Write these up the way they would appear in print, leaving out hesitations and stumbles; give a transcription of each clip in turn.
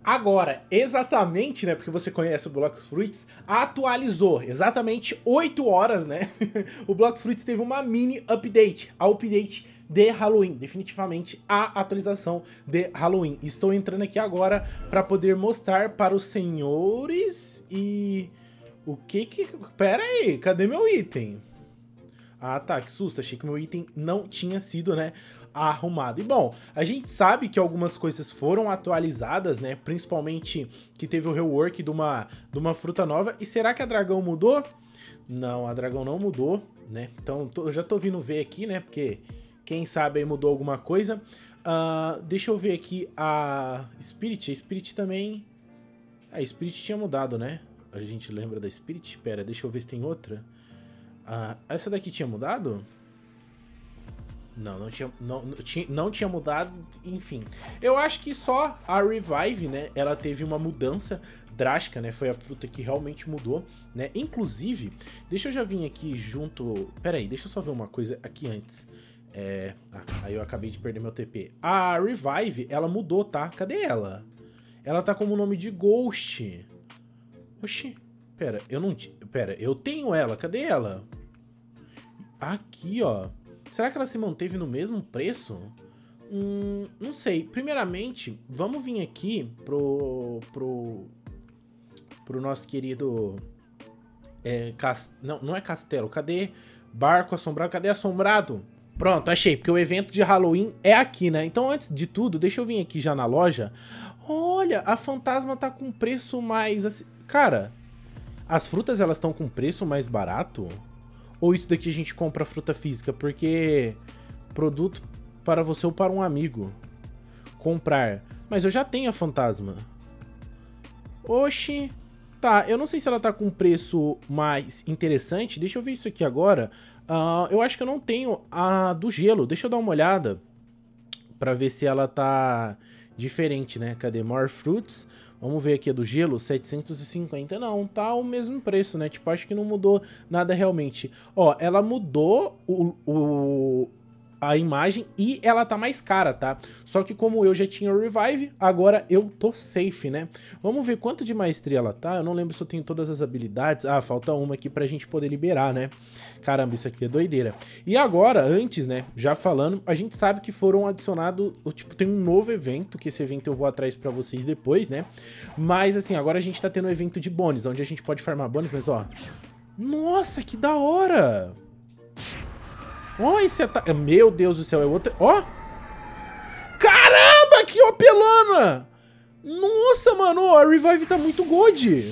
Agora, exatamente, né, porque você conhece o Blox Fruits, atualizou exatamente 8 horas, né? O Blox Fruits teve uma mini update, a update de Halloween, definitivamente a atualização de Halloween. Estou entrando aqui agora para poder mostrar para os senhores e... o que que... Pera aí, cadê meu item? Ah, tá, que susto, achei que meu item não tinha sido, né, arrumado. E bom, a gente sabe que algumas coisas foram atualizadas, né, principalmente que teve o rework de uma fruta nova. E será que a dragão mudou? Não, a dragão não mudou, né, então eu já tô vindo ver aqui, né, porque quem sabe aí mudou alguma coisa. Deixa eu ver aqui a Spirit também... A Spirit tinha mudado, né, a gente lembra da Spirit? Pera, deixa eu ver se tem outra. Essa daqui tinha mudado? Não, não tinha mudado, enfim. Eu acho que só a Revive, né, ela teve uma mudança drástica, né, foi a fruta que realmente mudou, né, inclusive, deixa eu já vir aqui junto... Pera aí, deixa eu só ver uma coisa aqui antes. Aí eu acabei de perder meu TP. A Revive, ela mudou, tá? Cadê ela? Ela tá como o nome de Ghost. Oxi, pera, eu tenho ela, cadê ela? Aqui, ó. Será que ela se manteve no mesmo preço? Não sei. Primeiramente, vamos vir aqui pro nosso querido... não é castelo. Cadê barco assombrado? Cadê assombrado? Pronto, achei. Porque o evento de Halloween é aqui, né? Então, antes de tudo, deixa eu vir aqui já na loja. Olha, a fantasma tá com preço mais... assim... Cara, as frutas elas estão com preço mais barato? Ou isso daqui a gente compra fruta física? Porque produto para você ou para um amigo comprar. Mas eu já tenho a fantasma. Oxi. Tá, eu não sei se ela tá com preço mais interessante. Deixa eu ver isso aqui agora. Eu acho que eu não tenho a do gelo. Deixa eu dar uma olhada para ver se ela tá diferente, né? Cadê? More Fruits. Vamos ver aqui a do gelo, 750. Não, tá o mesmo preço, né? Tipo, acho que não mudou nada realmente. Ó, ela mudou a imagem e ela tá mais cara, tá? Só que como eu já tinha o Revive, agora eu tô safe, né? Vamos ver quanto de maestria ela tá. Eu não lembro se eu tenho todas as habilidades. Ah, falta uma aqui pra gente poder liberar, né? Caramba, isso aqui é doideira. E agora, antes, né, já falando, a gente sabe que foram adicionados, tipo, tem um novo evento, que esse evento eu vou atrás pra vocês depois, né? Mas, assim, agora a gente tá tendo um evento de bônus, onde a gente pode farmar bônus, mas, ó... Nossa, que da hora! Ó, esse ataque... Meu Deus do céu, é outro... Ó! Caramba, que opelana! Nossa, mano, a Revive tá muito god!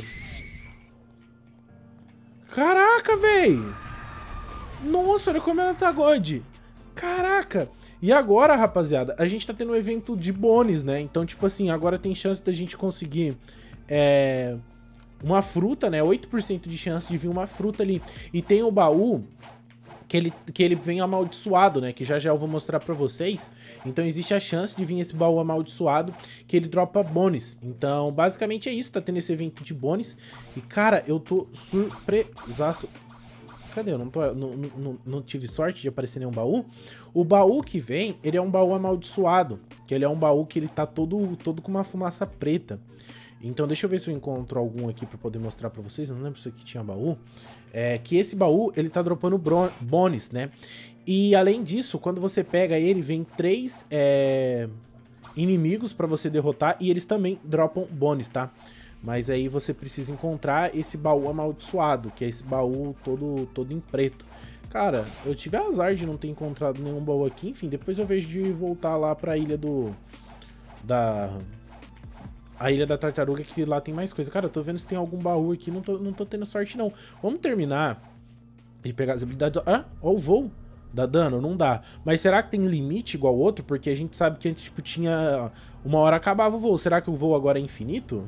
Caraca, véi! Nossa, olha como ela tá god! Caraca! E agora, rapaziada, a gente tá tendo um evento de bônus, né? Então, tipo assim, agora tem chance da gente conseguir... uma fruta, né? 8% de chance de vir uma fruta ali. E tem o baú... Que ele vem amaldiçoado, né? Que já eu vou mostrar pra vocês. Então existe a chance de vir esse baú amaldiçoado, que ele dropa bônus. Então basicamente é isso, tá tendo esse evento de bônus. E cara, eu tô surpresaço. Cadê? Eu não tive sorte de aparecer nenhum baú. O baú que vem, ele é um baú amaldiçoado. Que ele é um baú que ele tá todo com uma fumaça preta. Então deixa eu ver se eu encontro algum aqui pra poder mostrar pra vocês. Eu não lembro se aqui tinha baú. Que esse baú, ele tá dropando bônus, né? E além disso, quando você pega ele, vem 3 inimigos pra você derrotar. E eles também dropam bônus, tá? Mas aí você precisa encontrar esse baú amaldiçoado, que é esse baú todo em preto. Cara, eu tive azar de não ter encontrado nenhum baú aqui. Enfim, depois eu vejo de voltar lá pra ilha a Ilha da Tartaruga, que lá tem mais coisa. Cara, eu tô vendo se tem algum baú aqui. Não tô tendo sorte, não. Vamos terminar de pegar as habilidades. Ó, o voo. Dá dano? Não dá. Mas será que tem limite igual outro? Porque a gente sabe que antes, tipo, tinha... Uma hora acabava o voo. Será que o voo agora é infinito?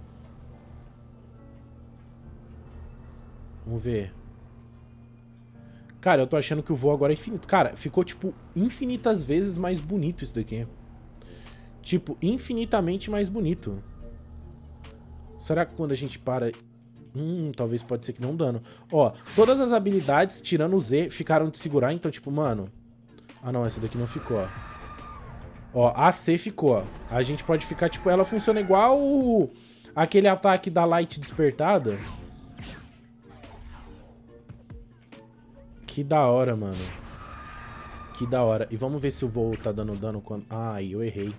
Vamos ver. Cara, eu tô achando que o voo agora é infinito. Cara, ficou, tipo, infinitas vezes mais bonito isso daqui. Tipo, infinitamente mais bonito. Será que quando a gente para... talvez pode ser que não dano. Ó, todas as habilidades, tirando o Z, ficaram de segurar. Então, tipo, mano... Ah, não, essa daqui não ficou, ó. Ó, AC ficou, ó. A gente pode ficar, tipo, ela funciona igual aquele ataque da Light despertada. Que da hora, mano. Que da hora. E vamos ver se o voo tá dando dano quando... Ai, eu errei.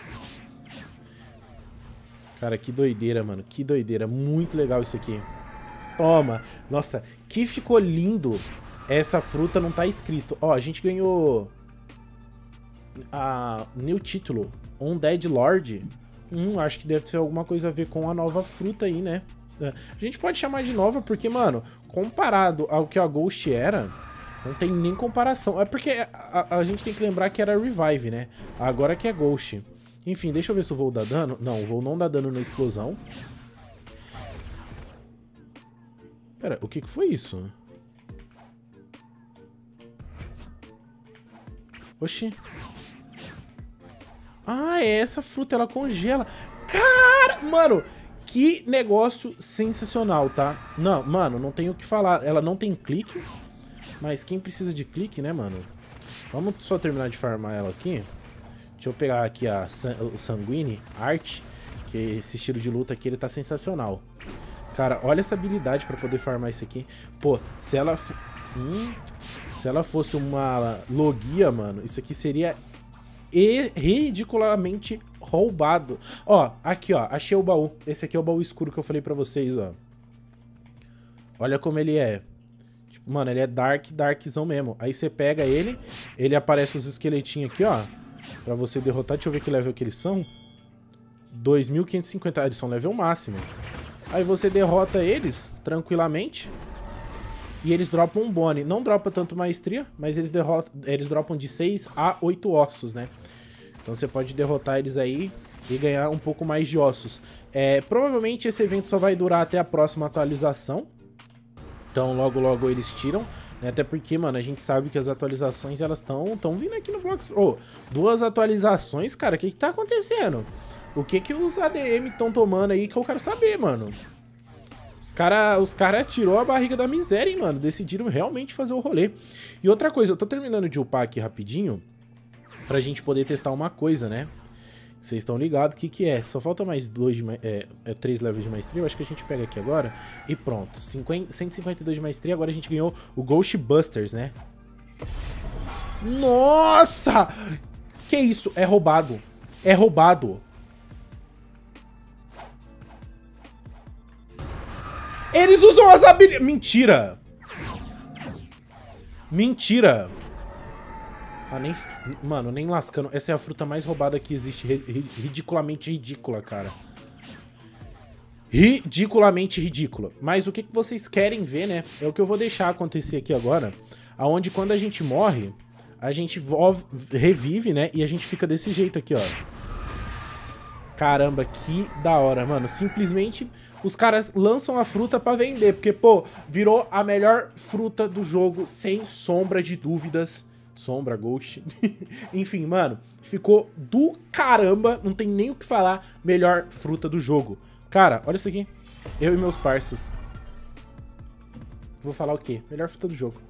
Cara, que doideira, mano. Que doideira. Muito legal isso aqui. Toma. Nossa, que ficou lindo. Essa fruta não tá escrito. Ó, a gente ganhou... new título. Undead Lord. Acho que deve ter alguma coisa a ver com a nova fruta aí, né? A gente pode chamar de nova porque, mano, comparado ao que a Ghost era, não tem nem comparação. É porque a gente tem que lembrar que era Revive, né? Agora que é Ghost. Enfim, deixa eu ver se o voo dá dano. Não, o voo não dá dano na explosão. Pera, o que foi isso? Oxi. Ah, é essa fruta, ela congela. Cara, mano, que negócio sensacional, tá? Não, mano, não tenho o que falar. Ela não tem clique, mas quem precisa de clique, né, mano? Vamos só terminar de farmar ela aqui. Deixa eu pegar aqui o Sanguine Art, que esse estilo de luta aqui, ele tá sensacional. Cara, olha essa habilidade pra poder farmar isso aqui. Pô, se ela fosse uma Logia, mano, isso aqui seria ridiculamente roubado. Ó, aqui, ó, achei o baú. Esse aqui é o baú escuro que eu falei pra vocês, ó. Olha como ele é. Tipo, mano, ele é darkzão mesmo. Aí você pega ele aparece os esqueletinhos aqui, ó. Pra você derrotar. Deixa eu ver que level que eles são. 2550. Eles são level máximo. Aí você derrota eles tranquilamente. E eles dropam um bônus. Não dropa tanto maestria, mas eles dropam de 6 a 8 ossos, né? Então você pode derrotar eles aí e ganhar um pouco mais de ossos. Provavelmente esse evento só vai durar até a próxima atualização. Então logo logo eles tiram. Né? Até porque, mano, a gente sabe que as atualizações elas estão vindo aqui no Blox. Oh, 2 atualizações, cara, o que tá acontecendo? O que os ADM estão tomando aí que eu quero saber, mano. Os cara tirou a barriga da miséria, hein, mano. Decidiram realmente fazer o rolê. E outra coisa, eu tô terminando de upar aqui rapidinho pra gente poder testar uma coisa, né? Vocês estão ligados o que é. Só falta mais 3 levels de maestria. Eu acho que a gente pega aqui agora e pronto. 152 de maestria. Agora a gente ganhou o Ghostbusters, né? Nossa! Que isso? É roubado. É roubado. Eles usam as habilidades... Mentira! Mentira! Mano, nem lascando. Essa é a fruta mais roubada que existe. Ridiculamente ridícula, cara. Ridiculamente ridícula. Mas o que vocês querem ver, né? É o que eu vou deixar acontecer aqui agora. Aonde quando a gente morre, a gente revive, né? E a gente fica desse jeito aqui, ó. Caramba, que da hora, mano. Simplesmente... Os caras lançam a fruta pra vender, porque, pô, virou a melhor fruta do jogo, sem sombra de dúvidas. Sombra, Ghost. Enfim, mano, ficou do caramba, não tem nem o que falar, melhor fruta do jogo. Cara, olha isso aqui. Eu e meus parças. Vou falar o quê? Melhor fruta do jogo.